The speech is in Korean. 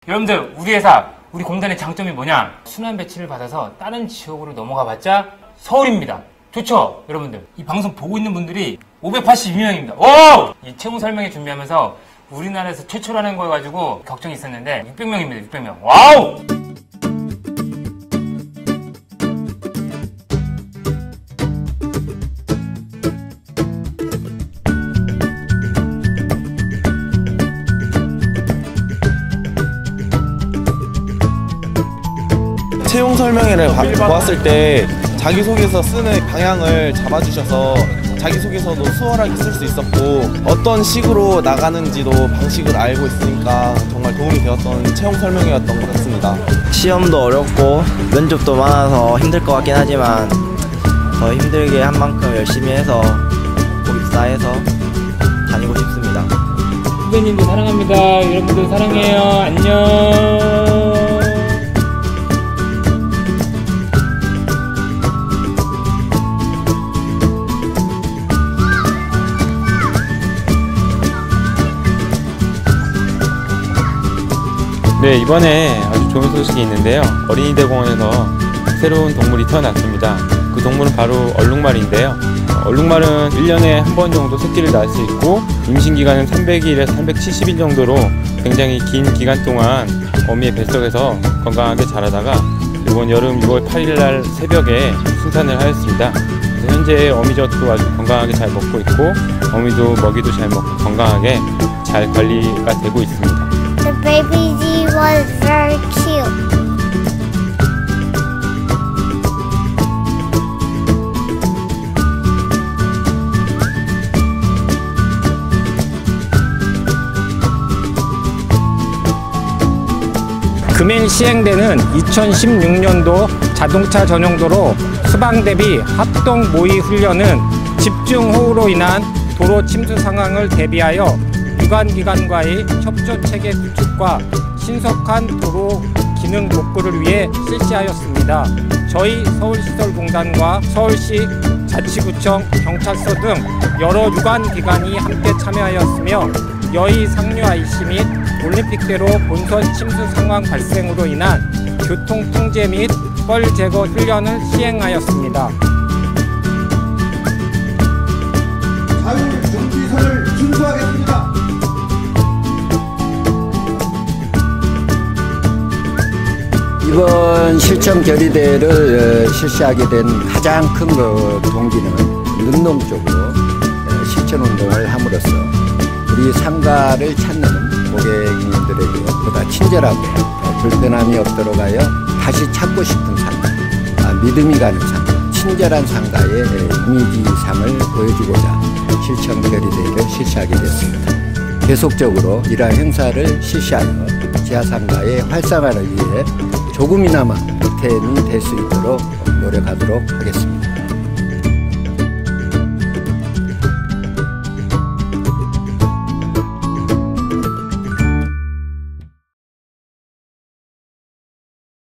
여러분들, 우리 회사, 우리 공단의 장점이 뭐냐? 순환 배치를 받아서 다른 지역으로 넘어가 봤자 서울입니다. 좋죠? 여러분들, 이 방송 보고 있는 분들이 582명입니다. 오! 이 채용 설명회 준비하면서 우리나라에서 최초라는 거 가지고 걱정이 있었는데 600명입니다. 600명. 와우! 채용 설명회를 보았을 때 자기소개서 쓰는 방향을 잡아주셔서 자기소개서도 수월하게 쓸 수 있었고 어떤 식으로 나가는지도 방식을 알고 있으니까 정말 도움이 되었던 채용 설명회였던 것 같습니다. 시험도 어렵고 면접도 많아서 힘들 것 같긴 하지만 더 힘들게 한 만큼 열심히 해서 꼭 입사해서 다니고 싶습니다. 후배님들 사랑합니다. 여러분들 사랑해요. 안녕. 네, 이번에 아주 좋은 소식이 있는데요. 어린이대공원에서 새로운 동물이 태어났습니다. 그 동물은 바로 얼룩말인데요. 얼룩말은 1년에 한 번 정도 새끼를 낳을 수 있고 임신기간은 300일에서 370일 정도로 굉장히 긴 기간 동안 어미의 뱃속에서 건강하게 자라다가 이번 여름 6월 8일 날 새벽에 순산을 하였습니다. 현재 어미젖도 아주 건강하게 잘 먹고 있고 어미도 먹이도 잘 먹고 건강하게 잘 관리가 되고 있습니다. The baby was very cute. 금일 시행되는 2016년도 자동차 전용도로 수방 대비 합동 모의 훈련은 집중호우로 인한 도로 침수 상황을 대비하여 유관기관과의 협조체계 구축과 신속한 도로 기능 복구를 위해 실시하였습니다. 저희 서울시설공단과 서울시 자치구청, 경찰서 등 여러 유관기관이 함께 참여하였으며 여의 상류 IC 및 올림픽대로 본선 침수 상황 발생으로 인한 교통 통제 및 뻘 제거 훈련을 시행하였습니다. 자율 정비선을 준수하겠습니다. 이번 실천 결의대회를 실시하게 된 가장 큰 동기는 능동 쪽으로 실천운동을 함으로써 우리 상가를 찾는 고객님들에게 보다 친절하고 불편함이 없도록 하여 다시 찾고 싶은 상가, 믿음이 가는 상가, 친절한 상가의 이미지상을 보여주고자 실천 결의대회를 실시하게 됐습니다. 계속적으로 이러한 행사를 실시하여 지하상가의 활성화를 위해 조금이나마 보탬이 될 수 있도록 노력하도록 하겠습니다.